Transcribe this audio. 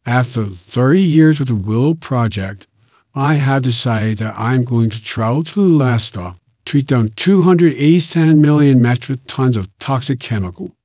After 30 years with the Willow Project, I have decided that I'm going to travel to Alaska, treat down 287 million metric tons of toxic chemical,